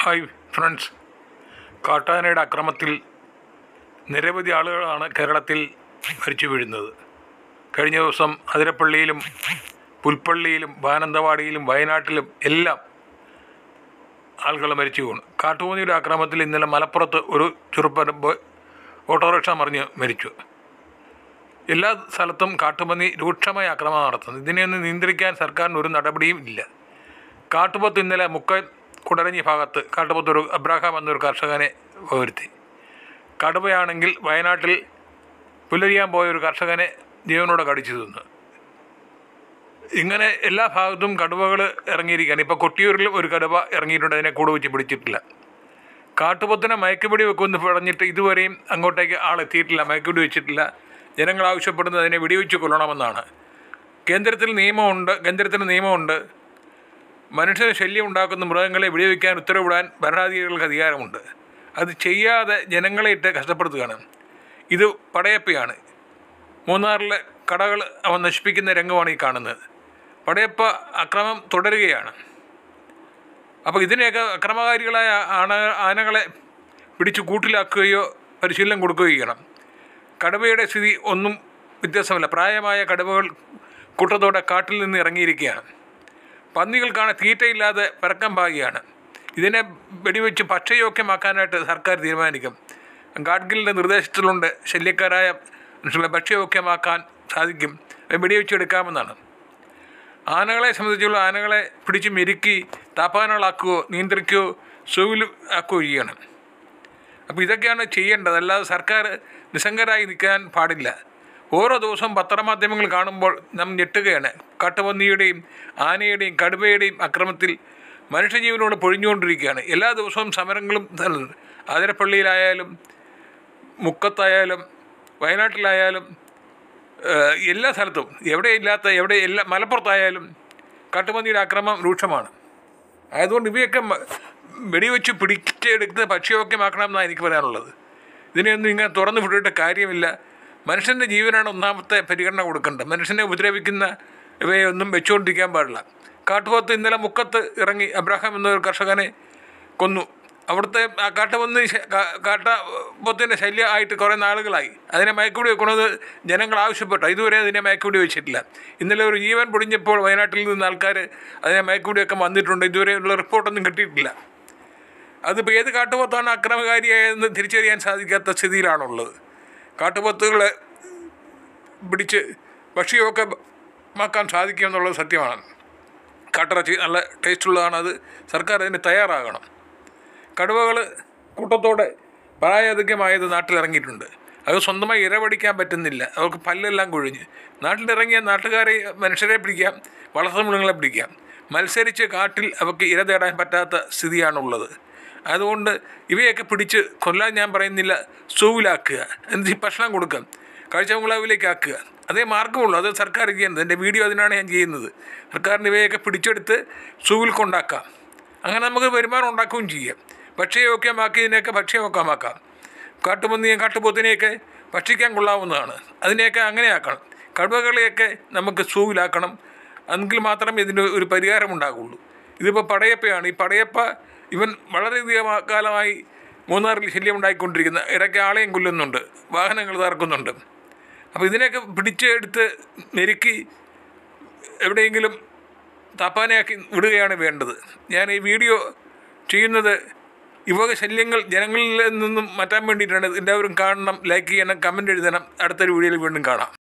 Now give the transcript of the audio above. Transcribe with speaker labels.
Speaker 1: Hi friends, കാട്ടാനയുടെ അക്രമത്തിൽ നിരവധി ആളുകളാണ് കേരളത്തിൽ മരിച്ചു വീഴുന്നത്. കഴിഞ്ഞ ദിവസം അതിരപ്പള്ളിയിലും പുൽപ്പള്ളിയിലും മാനന്തവാടിയിലും വയനാട്ടിലും എല്ലാം ആളുകൾ മരിച്ചു വീണു. കാട്ടുപന്നിയുടെ അക്രമത്തിൽ ഇന്നലെ മലപ്പുറത്ത് ഒരു ചെറുപ്പൻ ഓട്ടോറിക്ഷ മറിഞ്ഞ് മരിച്ചു. എല്ലാ സ്ഥലത്തും കാട്ടുപന്നി രൂക്ഷമായ ആക്രമണം നടത്തുന്നു. ഇതിനെയൊന്ന് നിയന്ത്രിക്കാൻ സർക്കാരിന് ഒരു നടപടിയും ഇല്ല. കാട്ടുപോത്ത് ഇന്നലെ കുടരഞ്ഞി ഭാഗത്ത് കാട്ടുപോത്തൊരു അബ്രാഹാം എന്നൊരു കർഷകനെ വരുത്തി. കടുവയാണെങ്കിൽ വയനാട്ടിൽ പുലരിയാൻ പോയ ഒരു കർഷകനെ ജീവനോടെ കടിച്ചു തിന്നു. ഇങ്ങനെ എല്ലാ ഭാഗത്തും കടുവകൾ ഇറങ്ങിയിരിക്കുകയാണ്. ഇപ്പോൾ കൊട്ടിയൂരിൽ ഒരു കടുവ ഇറങ്ങിയിട്ടുണ്ട്, അതിനെ കൂട് വെച്ച് പിടിച്ചിട്ടില്ല. കാട്ടുപോത്തിനെ മയക്കുപിടി വെക്കുമെന്ന് പറഞ്ഞിട്ട് ഇതുവരെയും അങ്ങോട്ടേക്ക് ആളെത്തിയിട്ടില്ല, മയക്കുപിടി വെച്ചിട്ടില്ല. ജനങ്ങൾ ആവശ്യപ്പെടുന്നത് അതിനെ വെടിവെച്ച് കൊല്ലണമെന്നാണ്. കേന്ദ്രത്തിന് നിയമമുണ്ട്. മനുഷ്യന് ശല്യം ഉണ്ടാക്കുന്ന മൃഗങ്ങളെ വെടിവെക്കാൻ ഉത്തരവിടാൻ ഭരണാധികാരികൾക്ക് അധികാരമുണ്ട്. അത് ചെയ്യാതെ ജനങ്ങളെ ഇട്ട് കഷ്ടപ്പെടുത്തുകയാണ്. ഇത് പടയപ്പയാണ്. മൂന്നാറിലെ കടകൾ അവൻ നശിപ്പിക്കുന്ന രംഗമാണ് ഈ കാണുന്നത്. പടയപ്പ അക്രമം തുടരുകയാണ്. അപ്പോൾ ഇതിനെയൊക്കെ അക്രമകാരികളായ ആനകളെ പിടിച്ച് കൂട്ടിലാക്കുകയോ പരിശീലനം കൊടുക്കുകയോ ചെയ്യണം. കടുവയുടെ സ്ഥിതി ഒന്നും വ്യത്യാസമല്ല. പ്രായമായ കടുവകൾ കൂട്ടത്തോടെ കാട്ടിൽ നിന്ന് ഇറങ്ങിയിരിക്കുകയാണ്. പന്നികൾക്കാണ് തീറ്റയില്ലാതെ പരക്കം പാകുകയാണ്. ഇതിനെ വെടിവെച്ച് ഭക്ഷ്യയോഗ്യമാക്കാനായിട്ട് സർക്കാർ തീരുമാനിക്കും. ഗാഡ്ഗിലിൻ്റെ നിർദ്ദേശത്തിലുണ്ട് ശല്യക്കാരായ മനുഷ്യരെ ഭക്ഷ്യയോഗ്യമാക്കാൻ സാധിക്കും, വെടിവെച്ചെടുക്കാമെന്നാണ്. ആനകളെ സംബന്ധിച്ചുള്ള ആനകളെ പിടിച്ച് മെരുക്കി താപ്പാനകളാക്കുകയോ നിയന്ത്രിക്കുകയോ സൂവിൽ ആക്കുകയോ ചെയ്യണം. അപ്പോൾ ഇതൊക്കെയാണ് ചെയ്യേണ്ടത്. അല്ലാതെ സർക്കാർ നിസ്സംഗരായി നിൽക്കാൻ പാടില്ല. ഓരോ ദിവസവും പത്രമാധ്യമങ്ങൾ കാണുമ്പോൾ നാം ഞെട്ടുകയാണ്. കാട്ടുപന്നിയുടെയും ആനയുടെയും കടുവയുടെയും അക്രമത്തിൽ മനുഷ്യജീവനോട് പൊഴിഞ്ഞുകൊണ്ടിരിക്കുകയാണ്. എല്ലാ ദിവസവും സമരങ്ങളും അതിരപ്പള്ളിയിലായാലും മുക്കത്തായാലും വയനാട്ടിലായാലും എല്ലാ സ്ഥലത്തും മലപ്പുറത്തായാലും കാട്ടുപന്നിയുടെ അക്രമം രൂക്ഷമാണ്. ആയതുകൊണ്ട് ഇവയൊക്കെ വെടിവെച്ച് പിടിച്ചെടുത്ത് ഭക്ഷ്യയോഗ്യമാക്കണമെന്നാണ് എനിക്ക് പറയാനുള്ളത്. ഇതിനെയൊന്നും ഇങ്ങനെ തുറന്നു വിട്ടിട്ട് കാര്യമില്ല. മനുഷ്യൻ്റെ ജീവനാണ് ഒന്നാമത്തെ പരിഗണന കൊടുക്കേണ്ടത്. മനുഷ്യനെ ഉപദ്രവിക്കുന്ന ഇവയൊന്നും വെച്ചുകൊണ്ടിരിക്കാൻ പാടില്ല. കാട്ടുപോത്ത് ഇന്നലെ മുക്കത്ത് ഇറങ്ങി അബ്രാഹാം എന്നൊരു കർഷകനെ കൊന്നു. അവിടുത്തെ ആ കാട്ടുപോത്തിൻ്റെ ശല്യം ആയിട്ട് കുറേ നാളുകളായി. അതിനെ മയക്കുപിടി വെക്കുന്നത് ജനങ്ങൾ ആവശ്യപ്പെട്ടു. ഇതുവരെ അതിനെ മയക്കുപിടി വെച്ചിട്ടില്ല. ഇന്നലെ ഒരു ജീവൻ പൊടിഞ്ഞപ്പോൾ വയനാട്ടിൽ നിന്ന് ആൾക്കാർ അതിനെ മയക്കുപിടിയൊക്കെ വന്നിട്ടുണ്ട്. ഇതുവരെയുള്ള റിപ്പോർട്ടൊന്നും കിട്ടിയിട്ടില്ല. അതിപ്പോൾ ഏത് കാട്ടുപോത്താണ് അക്രമകാരിയായതെന്ന് തിരിച്ചറിയാൻ സാധിക്കാത്ത സ്ഥിതിയിലാണുള്ളത്. കാട്ടുപോത്തുകളെ പിടിച്ച് ഭക്ഷ്യയോഗ്യമാക്കാൻ സാധിക്കുമെന്നുള്ളത് സത്യമാണ്. കാട്ടിറച്ചി നല്ല ടേസ്റ്റുള്ളതാണ്. അത് സർക്കാർ അതിന് തയ്യാറാകണം. കടുവകൾ കൂട്ടത്തോടെ പ്രായാധിക്യമായത് നാട്ടിലിറങ്ങിയിട്ടുണ്ട്. അത് സ്വന്തമായി ഇരപടിക്കാൻ പറ്റുന്നില്ല. അവർക്ക് പല്ലെല്ലാം കൊഴിഞ്ഞ് നാട്ടിലിറങ്ങിയ മനുഷ്യരെ പിടിക്കാം, വളർത്തുമൃഗങ്ങളെ പിടിക്കാം. മത്സരിച്ച് കാട്ടിൽ അവർക്ക് ഇര തേടാൻ പറ്റാത്ത സ്ഥിതിയാണുള്ളത്. അതുകൊണ്ട് ഇവയൊക്കെ പിടിച്ച് കൊല്ലാൻ ഞാൻ പറയുന്നില്ല, സൂവിലാക്കുക, എന്നിട്ട് ഭക്ഷണം കൊടുക്കുക, കാഴ്ചബംഗ്ലാവിലേക്ക് ആക്കുക. അതേ മാർഗമുള്ളൂ. അത് സർക്കാർ ചെയ്യുന്നത്. എൻ്റെ വീഡിയോ അതിനാണ് ഞാൻ ചെയ്യുന്നത്. സർക്കാരിന് ഇവയൊക്കെ പിടിച്ചെടുത്ത് സൂവിൽ കൊണ്ടാക്കാം. അങ്ങനെ നമുക്ക് വരുമാനം ഉണ്ടാക്കുകയും ചെയ്യാം. ഭക്ഷ്യയോഗ്യമാക്കി ഇതിനെയൊക്കെ ഭക്ഷ്യയോഗ്യമാക്കാം. കാട്ടുപന്നിയും കാട്ടുപോത്തിനെയൊക്കെ ഭക്ഷിക്കാൻ കൊള്ളാവുന്നതാണ്. അതിനെയൊക്കെ അങ്ങനെ ആക്കണം. കടുവകളെയൊക്കെ നമുക്ക് സൂവിലാക്കണം. എങ്കിൽ മാത്രമേ ഇതിന് ഒരു പരിഹാരം ഉണ്ടാകുള്ളൂ. ഇതിപ്പോൾ പടയപ്പയാണ്. ഈ പടയപ്പ ഇവൻ വളരെയധികം കാലമായി മൂന്നാറിൽ ശല്യം ഉണ്ടായിക്കൊണ്ടിരിക്കുന്ന, ഇടയ്ക്ക് ആളെയും കൊല്ലുന്നുണ്ട്, വാഹനങ്ങൾ തകർക്കുന്നുണ്ട്. അപ്പോൾ ഇതിനെയൊക്കെ പിടിച്ചെടുത്ത് മെരുക്കി എവിടെയെങ്കിലും താപ്പാനയാക്കി വിടുകയാണ് വേണ്ടത്. ഞാൻ ഈ വീഡിയോ ചെയ്യുന്നത് ഇവക ശല്യങ്ങൾ ജനങ്ങളിൽ നിന്നും മാറ്റാൻ വേണ്ടിയിട്ടാണ്. എല്ലാവരും കാണണം, ലൈക്ക് ചെയ്യണം, കമൻറ്റ് എഴുതണം. അടുത്തൊരു വീഡിയോയിൽ വീണ്ടും കാണാം.